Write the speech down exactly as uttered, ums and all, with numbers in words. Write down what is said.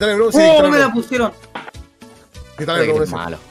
Dale, bro, sí, ¡Oh, dale, me bro. la pusieron! ¿Qué tal el Creo que bro es ese? malo.